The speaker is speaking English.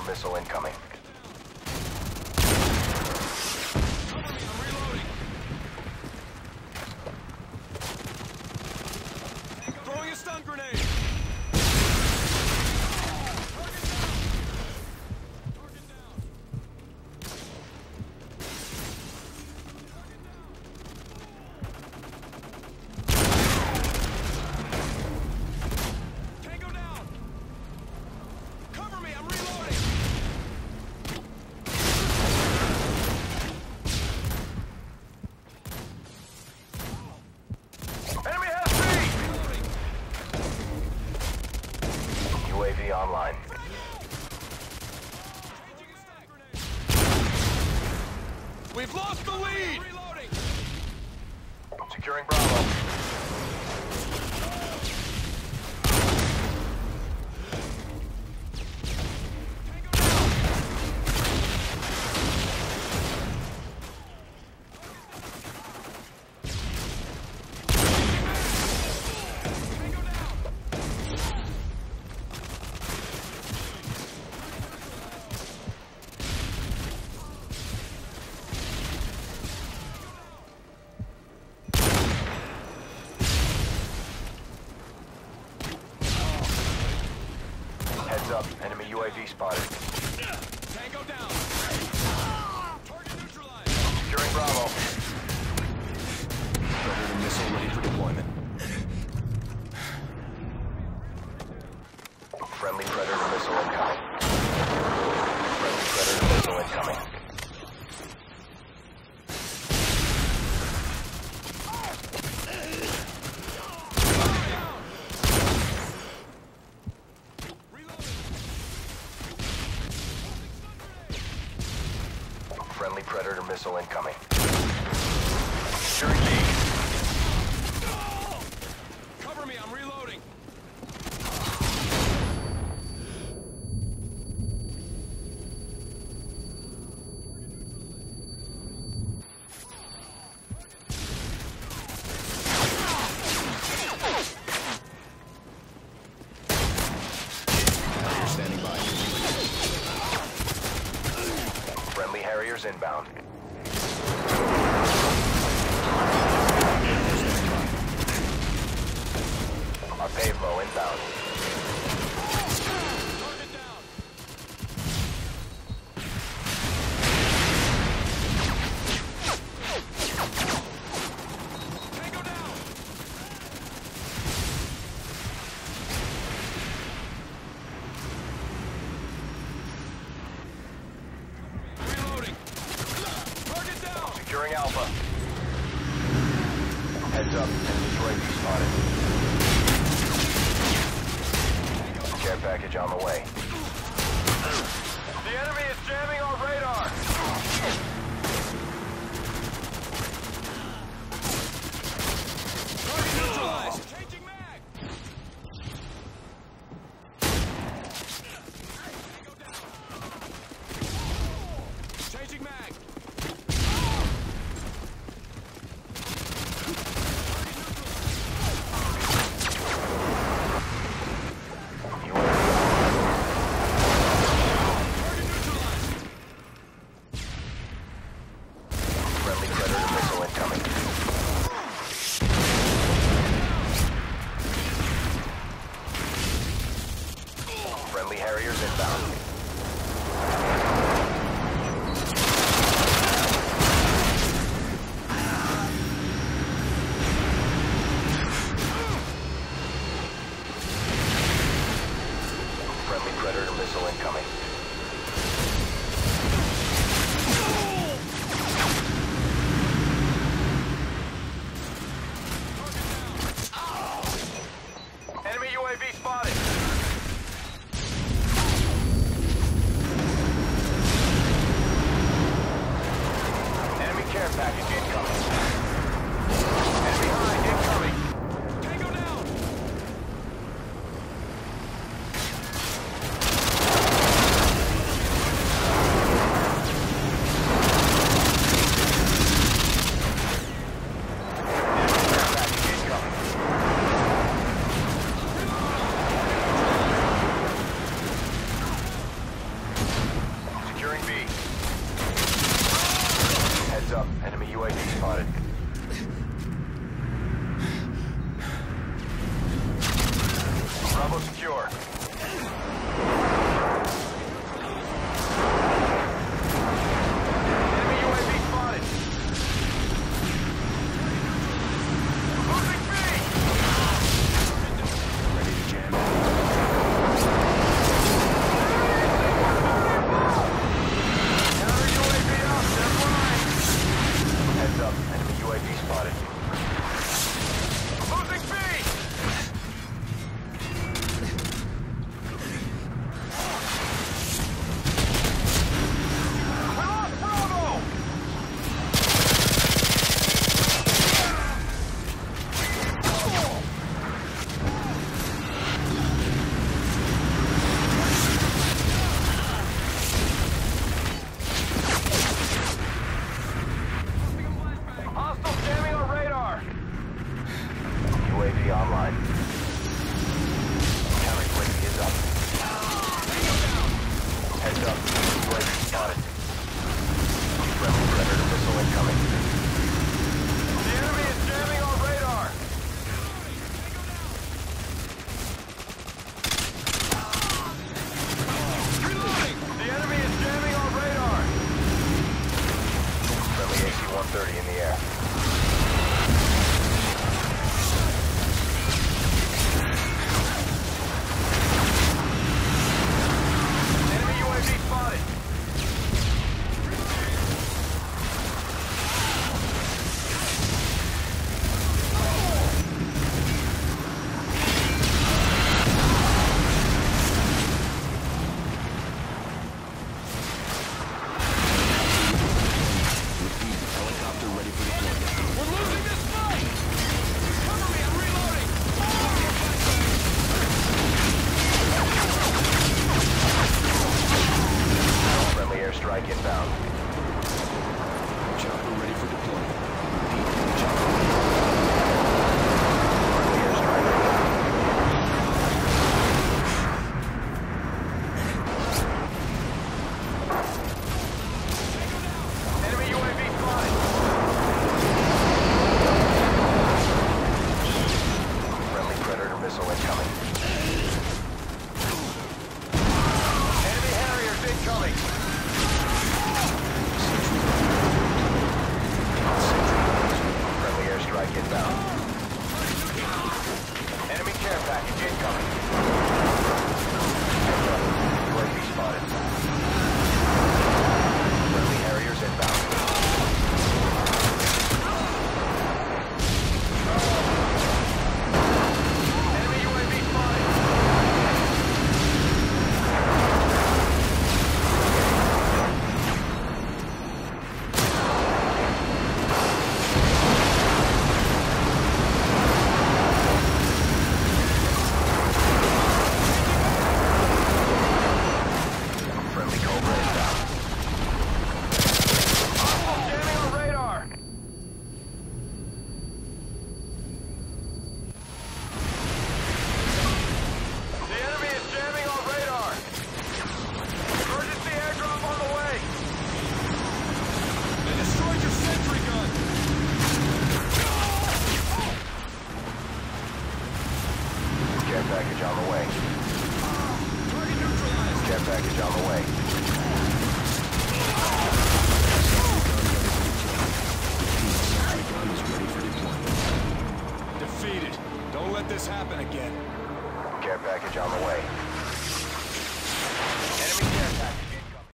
Predator missile incoming. Throwing a stun grenade! UAV online. We've lost the lead! Securing Bravo. Heads up, enemy UAV spotted. Tango down! Target neutralized! Securing Bravo. Predator missile ready for deployment. Friendly Predator missile incoming. Friendly Predator missile incoming. Friendly Predator missile incoming. Securing B. Cover me, I'm reloading! Predator standing by. Friendly Harriers inbound. Our Pavlo inbound. Target down! Tango down! Reloading! Target down! Securing Alpha. Heads up, enemy UAV spotted. Care package on the way. The enemy is jamming our radar! Target neutralized! Changing mag! Tango down! Changing mag! Target neutralized! Friendly Predator missile incoming. Friendly Harriers inbound. Friendly Predator missile incoming. Enemy UAV spotted. Enemy care package incoming. Enemy high incoming. Tango down! UAV. Heads up, enemy UAV spotted. Bravo secure. Enemy UAV spotted. Losing B! Ready to jam. Counter UAV up, they're flying. Heads up, enemy UAV spotted. Losing B! We lost Bravo! Hostile jamming our radar. UAV online. Counter UAV is up. Heads up. UAV spotted. Friendly Predator missile incoming. The enemy is jamming our radar. Reloading! The enemy is jamming our radar. Friendly AC-130 in the air. Enemy UAV spotted. Repeat, helicopter ready for deployment. We're losing this fight! Cover me, I'm reloading! Friendly airstrike inbound. Chopper ready for deployment. Repeat, chopper ready. Friendly airstrike inbound. Enemy UAV spotted. Friendly Predator missile incoming. Enemy Harriers incoming. Friendly airstrike inbound. Enemy care package incoming. UAV spotted. Friendly Harriers inbound. Enemy UAV spotted. Friendly Cobra inbound. Hostile jamming our radar. The enemy is jamming our radar. Emergency airdrop on the way. They destroyed your sentry gun! Care package on the way. Target neutralized! Care package on the way. Sentry gun is ready for deployment. Defeated. Don't let this happen again. Care package on the way. Enemy care package.